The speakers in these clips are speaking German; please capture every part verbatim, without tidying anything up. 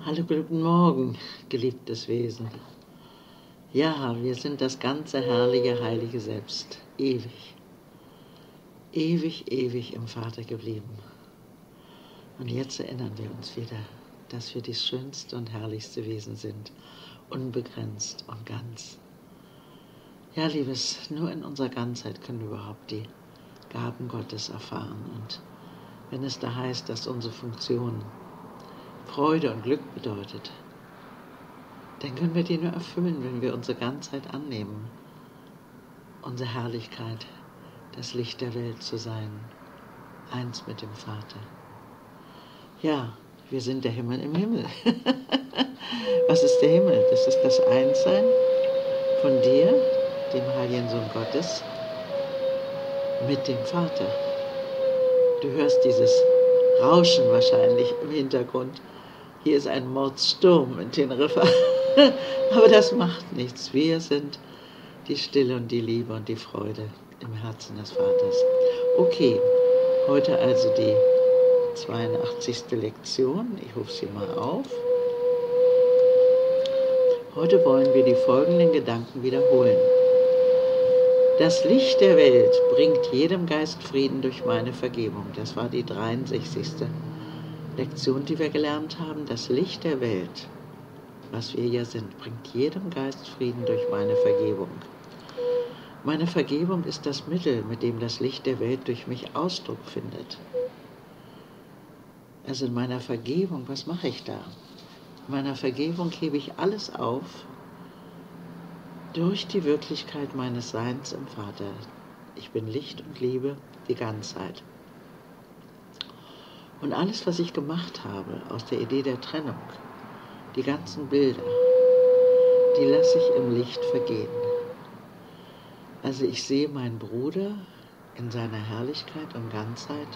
Hallo, guten Morgen, geliebtes Wesen. Ja, wir sind das ganze herrliche, heilige Selbst, ewig, ewig, ewig im Vater geblieben. Und jetzt erinnern wir uns wieder, dass wir das schönste und herrlichste Wesen sind, unbegrenzt und ganz. Ja, Liebes, nur in unserer Ganzheit können wir überhaupt die Gaben Gottes erfahren. Und wenn es da heißt, dass unsere Funktion Freude und Glück bedeutet, dann können wir die nur erfüllen, wenn wir unsere Ganzheit annehmen, unsere Herrlichkeit, das Licht der Welt zu sein, eins mit dem Vater. Ja, wir sind der Himmel im Himmel. Was ist der Himmel? Das ist das Einssein von dir, dem heiligen Sohn Gottes, mit dem Vater. Du hörst dieses Rauschen wahrscheinlich im Hintergrund. Hier ist ein Mordsturm in Teneriffa. Aber das macht nichts. Wir sind die Stille und die Liebe und die Freude im Herzen des Vaters. Okay, heute also die zweiundachtzigste Lektion. Ich rufe sie mal auf. Heute wollen wir die folgenden Gedanken wiederholen. Das Licht der Welt bringt jedem Geist Frieden durch meine Vergebung. Das war die dreiundsechzigste Lektion, die wir gelernt haben. Das Licht der Welt, was wir ja sind, bringt jedem Geist Frieden durch meine Vergebung. Meine Vergebung ist das Mittel, mit dem das Licht der Welt durch mich Ausdruck findet. Also in meiner Vergebung, was mache ich da? In meiner Vergebung hebe ich alles auf durch die Wirklichkeit meines Seins im Vater. Ich bin Licht und Liebe, die Ganzheit. Und alles, was ich gemacht habe aus der Idee der Trennung, die ganzen Bilder, die lasse ich im Licht vergehen. Also ich sehe meinen Bruder in seiner Herrlichkeit und Ganzheit,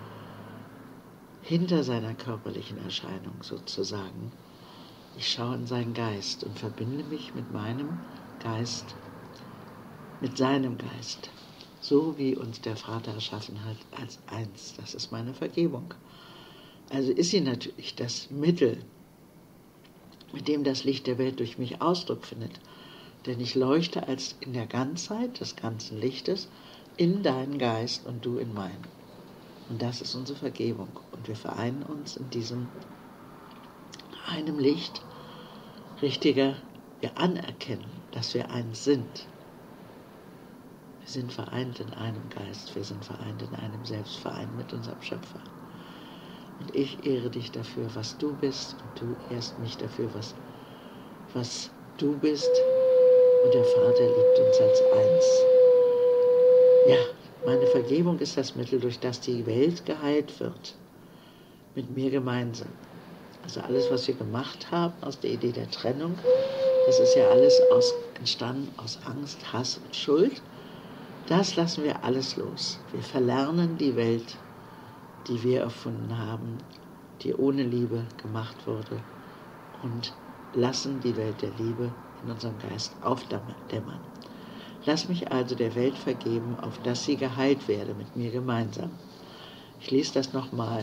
hinter seiner körperlichen Erscheinung sozusagen. Ich schaue in seinen Geist und verbinde mich mit meinem Geist, mit seinem Geist, so wie uns der Vater erschaffen hat, als eins. Das ist meine Vergebung. Also ist sie natürlich das Mittel, mit dem das Licht der Welt durch mich Ausdruck findet. Denn ich leuchte als in der Ganzheit des ganzen Lichtes in deinen Geist und du in meinen. Und das ist unsere Vergebung. Und wir vereinen uns in diesem einem Licht, richtiger, wir anerkennen, dass wir eins sind. Wir sind vereint in einem Geist, wir sind vereint in einem Selbst, vereint mit unserem Schöpfer. Und ich ehre dich dafür, was du bist, und du ehrst mich dafür, was, was du bist. Und der Vater liebt uns als eins. Ja, meine Vergebung ist das Mittel, durch das die Welt geheilt wird. Mit mir gemeinsam. Also alles, was wir gemacht haben aus der Idee der Trennung, das ist ja alles aus, entstanden aus Angst, Hass und Schuld. Das lassen wir alles los. Wir verlernen die Welt, die wir erfunden haben, die ohne Liebe gemacht wurde, und lassen die Welt der Liebe in unserem Geist aufdämmern. Lass mich also der Welt vergeben, auf dass sie geheilt werde mit mir gemeinsam. Ich lese das nochmal.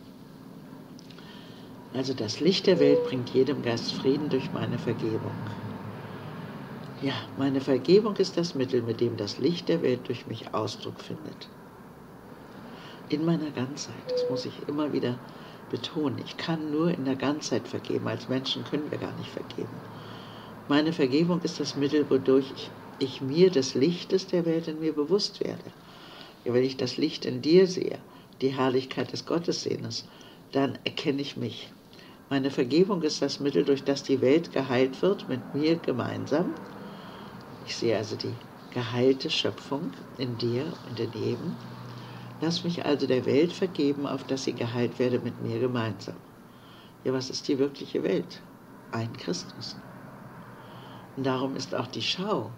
Also das Licht der Welt bringt jedem Geist Frieden durch meine Vergebung. Ja, meine Vergebung ist das Mittel, mit dem das Licht der Welt durch mich Ausdruck findet. In meiner Ganzheit, das muss ich immer wieder betonen. Ich kann nur in der Ganzheit vergeben. Als Menschen können wir gar nicht vergeben. Meine Vergebung ist das Mittel, wodurch ich, ich mir des Lichtes der Welt in mir bewusst werde. Ja, wenn ich das Licht in dir sehe, die Herrlichkeit des Gottessehens, dann erkenne ich mich. Meine Vergebung ist das Mittel, durch das die Welt geheilt wird, mit mir gemeinsam. Ich sehe also die geheilte Schöpfung in dir und in jedem. Lass mich also der Welt vergeben, auf dass sie geheilt werde mit mir gemeinsam. Ja, was ist die wirkliche Welt? Ein Christus. Und darum ist auch die Schau,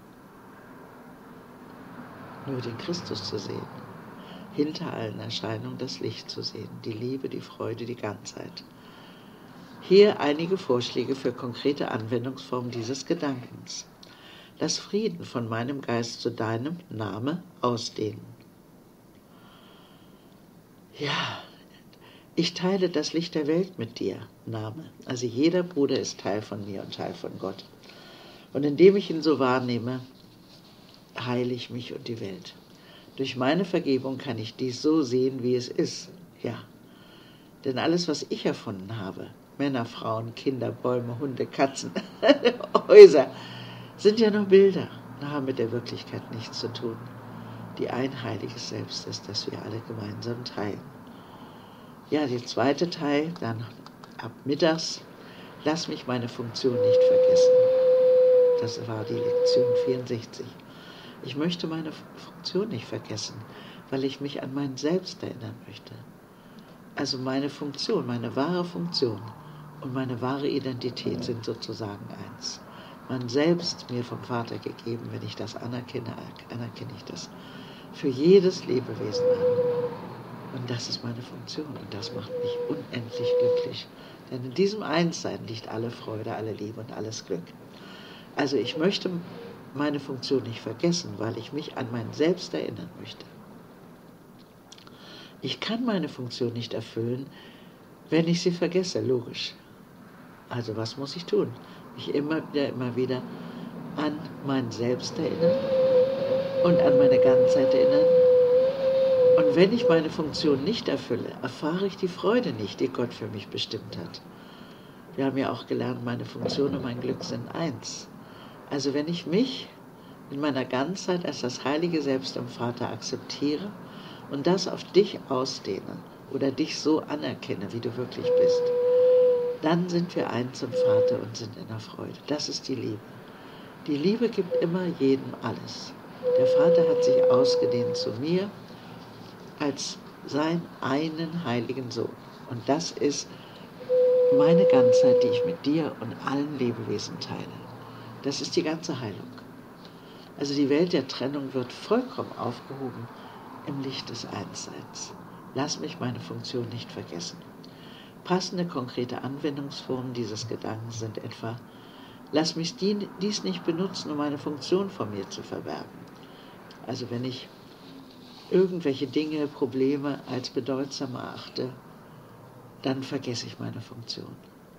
nur den Christus zu sehen. Hinter allen Erscheinungen das Licht zu sehen, die Liebe, die Freude, die Ganzheit. Hier einige Vorschläge für konkrete Anwendungsformen dieses Gedankens. Lass Frieden von meinem Geist zu deinem Name ausdehnen. Ja, Ich teile das Licht der Welt mit dir, Name. Also jeder Bruder ist Teil von mir und Teil von Gott. Und indem ich ihn so wahrnehme, heile ich mich und die Welt. Durch meine Vergebung kann ich dies so sehen, wie es ist. Ja, denn alles, was ich erfunden habe, Männer, Frauen, Kinder, Bäume, Hunde, Katzen, Häuser, sind ja nur Bilder und haben mit der Wirklichkeit nichts zu tun, die ein heiliges Selbst ist, das wir alle gemeinsam teilen. Ja, der zweite Teil, dann ab mittags, lass mich meine Funktion nicht vergessen. Das war die Lektion vierundsechzig. Ich möchte meine Funktion nicht vergessen, weil ich mich an mein Selbst erinnern möchte. Also meine Funktion, meine wahre Funktion und meine wahre Identität sind sozusagen eins. Mein Selbst mir vom Vater gegeben, wenn ich das anerkenne, anerkenne ich das für jedes Lebewesen an. Und das ist meine Funktion und das macht mich unendlich glücklich. Denn in diesem Einssein liegt alle Freude, alle Liebe und alles Glück. Also ich möchte meine Funktion nicht vergessen, weil ich mich an mein Selbst erinnern möchte. Ich kann meine Funktion nicht erfüllen, wenn ich sie vergesse, logisch. Also was muss ich tun? Mich immer wieder, immer wieder an mein Selbst erinnern und an meine Ganzheit erinnern. Und wenn ich meine Funktion nicht erfülle, erfahre ich die Freude nicht, die Gott für mich bestimmt hat. Wir haben ja auch gelernt, meine Funktion und mein Glück sind eins. Also wenn ich mich in meiner Ganzheit als das heilige Selbst im Vater akzeptiere und das auf dich ausdehne oder dich so anerkenne, wie du wirklich bist, dann sind wir eins im Vater und sind in der Freude. Das ist die Liebe. Die Liebe gibt immer jedem alles. Der Vater hat sich ausgedehnt zu mir als seinen einen heiligen Sohn. Und das ist meine Ganzheit, die ich mit dir und allen Lebewesen teile. Das ist die ganze Heilung. Also die Welt der Trennung wird vollkommen aufgehoben im Licht des Einsseins. Lass mich meine Funktion nicht vergessen. Passende, konkrete Anwendungsformen dieses Gedankens sind etwa: Lass mich dies nicht benutzen, um meine Funktion vor mir zu verbergen. Also wenn ich irgendwelche Dinge, Probleme als bedeutsam erachte, dann vergesse ich meine Funktion.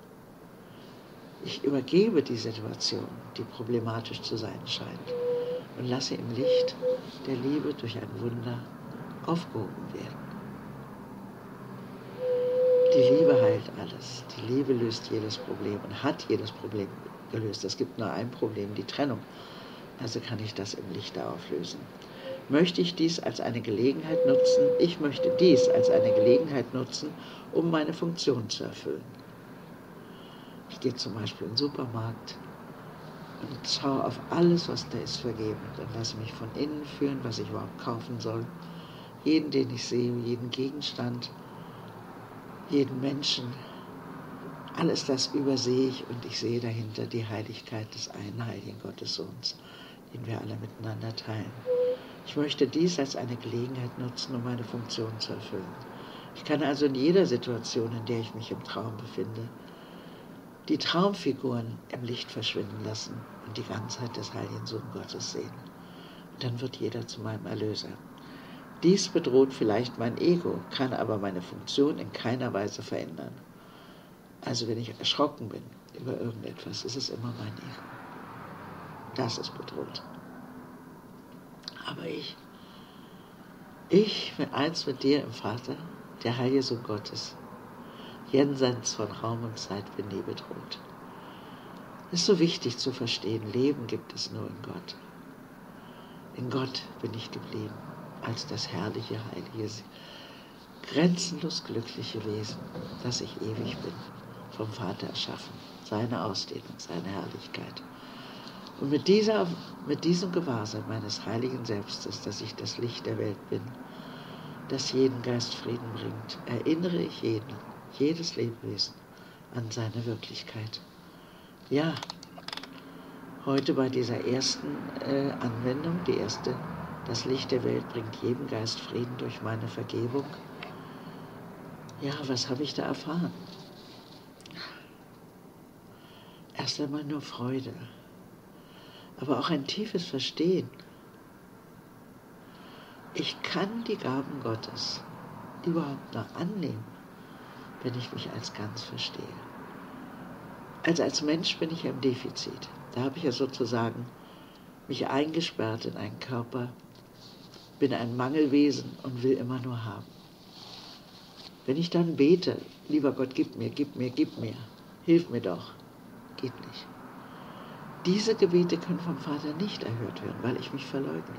Ich übergebe die Situation, die problematisch zu sein scheint, und lasse im Licht der Liebe durch ein Wunder aufgehoben werden. Die Liebe heilt alles. Die Liebe löst jedes Problem und hat jedes Problem gelöst. Es gibt nur ein Problem, die Trennung. Also kann ich das im Lichte auflösen. Möchte ich dies als eine Gelegenheit nutzen? Ich möchte dies als eine Gelegenheit nutzen, um meine Funktion zu erfüllen. Ich gehe zum Beispiel in den Supermarkt und schaue auf alles, was da ist, vergebend und lasse mich von innen fühlen, was ich überhaupt kaufen soll. Jeden, den ich sehe, jeden Gegenstand, jeden Menschen, alles das übersehe ich und ich sehe dahinter die Heiligkeit des einen heiligen Gottessohns, den wir alle miteinander teilen. Ich möchte dies als eine Gelegenheit nutzen, um meine Funktion zu erfüllen. Ich kann also in jeder Situation, in der ich mich im Traum befinde, die Traumfiguren im Licht verschwinden lassen und die Ganzheit des heiligen Sohn Gottes sehen. Und dann wird jeder zu meinem Erlöser. Dies bedroht vielleicht mein Ego, kann aber meine Funktion in keiner Weise verändern. Also wenn ich erschrocken bin über irgendetwas, ist es immer mein Ego. Das ist bedroht. Aber ich, ich bin eins mit dir im Vater, der heilige Sohn Gottes, jenseits von Raum und Zeit, bin nie bedroht. Es ist so wichtig zu verstehen, Leben gibt es nur in Gott. In Gott bin ich geblieben, als das herrliche, heilige, grenzenlos glückliche Wesen, das ich ewig bin, vom Vater erschaffen, seine Ausdehnung, seine Herrlichkeit. Und mit, dieser, mit diesem Gewahrsein meines heiligen Selbstes, dass ich das Licht der Welt bin, das jeden Geist Frieden bringt, erinnere ich jeden, jedes Lebewesen an seine Wirklichkeit. Ja, heute bei dieser ersten äh, Anwendung, die erste, das Licht der Welt bringt jedem Geist Frieden durch meine Vergebung. Ja, was habe ich da erfahren? Erst einmal nur Freude, aber auch ein tiefes Verstehen. Ich kann die Gaben Gottes überhaupt noch annehmen, wenn ich mich als ganz verstehe. Also als Mensch bin ich ja im Defizit. Da habe ich ja sozusagen mich eingesperrt in einen Körper, bin ein Mangelwesen und will immer nur haben. Wenn ich dann bete, lieber Gott, gib mir, gib mir, gib mir, hilf mir doch, geht nicht. Diese Gebete können vom Vater nicht erhört werden, weil ich mich verleugne.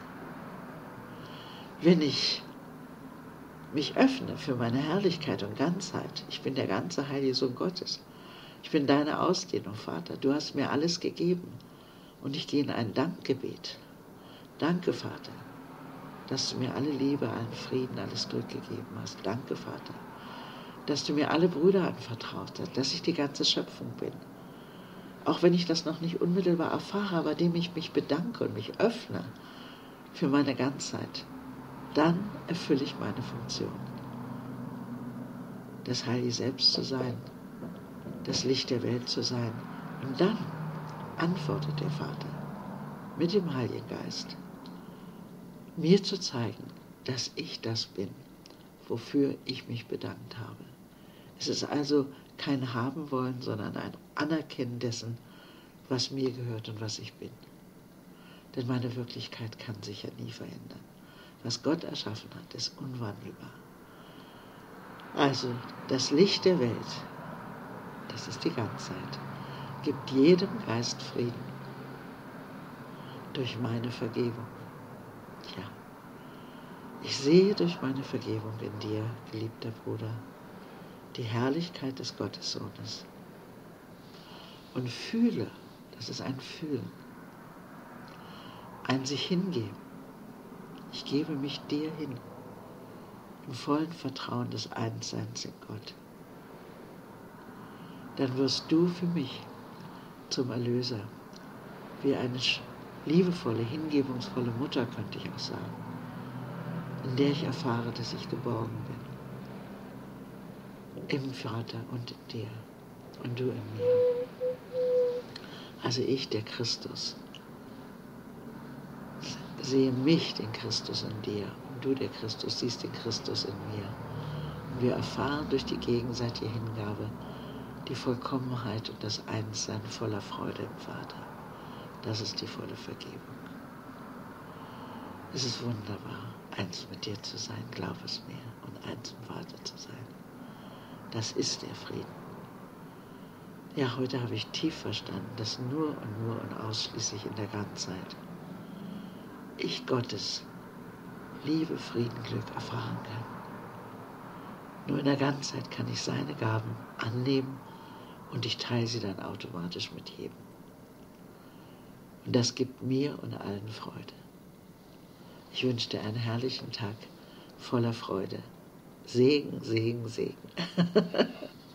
Wenn ich mich öffne für meine Herrlichkeit und Ganzheit, ich bin der ganze heilige Sohn Gottes, ich bin deine Ausdehnung, Vater, du hast mir alles gegeben und ich gehe in ein Dankgebet. Danke, Vater, dass du mir alle Liebe, allen Frieden, alles Glück gegeben hast. Danke, Vater, dass du mir alle Brüder anvertraut hast, dass ich die ganze Schöpfung bin. Auch wenn ich das noch nicht unmittelbar erfahre, aber indem ich mich bedanke und mich öffne für meine Ganzheit, dann erfülle ich meine Funktion. Das Heilige Selbst zu sein, das Licht der Welt zu sein. Und dann antwortet der Vater mit dem Heiligen Geist, mir zu zeigen, dass ich das bin, wofür ich mich bedankt habe. Es ist also kein Haben wollen, sondern ein Anerkennen dessen, was mir gehört und was ich bin. Denn meine Wirklichkeit kann sich ja nie verändern. Was Gott erschaffen hat, ist unwandelbar. Also das Licht der Welt, das ist die Ganzheit, gibt jedem Geist Frieden durch meine Vergebung. Ja, ich sehe durch meine Vergebung in dir, geliebter Bruder, die Herrlichkeit des Gottessohnes und fühle, das ist ein Fühlen, ein sich hingeben. Ich gebe mich dir hin, im vollen Vertrauen des Einsseins in Gott. Dann wirst du für mich zum Erlöser, wie eine liebevolle, hingebungsvolle Mutter, könnte ich auch sagen, in der ich erfahre, dass ich geborgen bin. Im Vater und in dir und du in mir. Also ich, der Christus, sehe mich, den Christus in dir, und du, der Christus, siehst den Christus in mir. Und wir erfahren durch die gegenseitige Hingabe die Vollkommenheit und das Einssein voller Freude im Vater. Das ist die volle Vergebung. Es ist wunderbar, eins mit dir zu sein, glaub es mir, und eins im Vater zu sein. Das ist der Frieden. Ja, heute habe ich tief verstanden, dass nur und nur und ausschließlich in der Ganzheit ich Gottes Liebe, Frieden, Glück erfahren kann. Nur in der Ganzheit kann ich seine Gaben annehmen und ich teile sie dann automatisch mit jedem. Und das gibt mir und allen Freude. Ich wünsche dir einen herrlichen Tag voller Freude. Segen, Segen, Segen.